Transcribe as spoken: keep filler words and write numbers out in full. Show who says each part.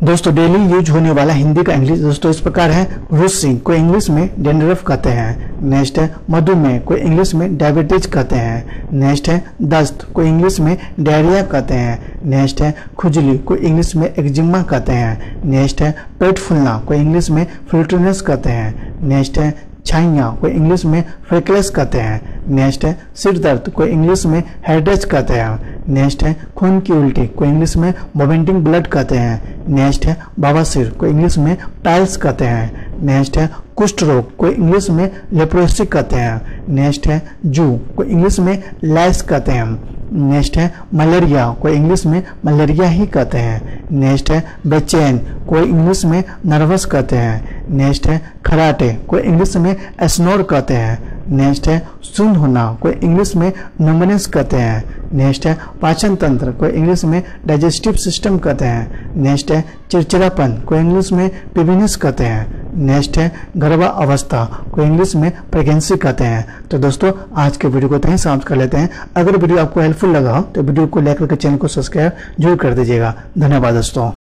Speaker 1: दोस्तों daily use होने वाला हिंदी का इंग्लिश दोस्तों इस प्रकार है। रुस्सी को इंग्लिश में डेंड्रफ कहते हैं। नेक्स्ट है मधुमेह को इंग्लिश में डायबिटीज कहते हैं। नेक्स्ट है दस्त को इंग्लिश में डायरिया कहते हैं। नेक्स्ट है खुजली को इंग्लिश में एक्जिमा कहते हैं। नेक्स्ट है पेट फूलना को इंग्लिश में फ्लूटिनेस कहते हैं। नेक्स्ट है छाइयाँ को इंग्लिश में फ्रेकलेस कहते हैं। नेक्स्ट है सिर दर्द को इंग्लिश में हेडेक कहते हैं। नेक्स्ट है खून की उल्टी को इंग्लिश में वोमिटिंग ब्लड कहते हैं। नेक्स्ट है बवासीर को इंग्लिश में पाइल्स कहते हैं। नेक्स्ट है कुष्ठ रोग को इंग्लिश में लेप्रोसी कहते हैं। नेक्स्ट है जू को इंग्लिश में लैस कहते हैं। नेक्स्ट है मलेरिया को इंग्लिश में मलेरिया ही कहते हैं। नेक्स्ट है बेचैन को इंग्लिश में नर्वस कहते हैं। नेक्स्ट है खराटे को इंग्लिश में स्नोर कहते हैं। नेक्स्ट है सुन्न होना को इंग्लिश में नम्बनेस कहते हैं। नेक्स्ट है पाचन तंत्र को इंग्लिश में डाइजेस्टिव सिस्टम कहते हैं। नेक्स्ट है चिड़चिड़ापन को इंग्लिश में पिबिनेस कहते हैं। नेक्स्ट है गर्भा अवस्था को इंग्लिश में प्रेगनेंसी कहते हैं। तो दोस्तों आज के वीडियो को यहीं समाप्त कर लेते हैं। अगर वीडियो आपको हेल्पफुल लगा हो तो वीडियो को लाइक करके चैनल को सब्सक्राइब जरूर कर दीजिएगा। धन्यवाद दोस्तों।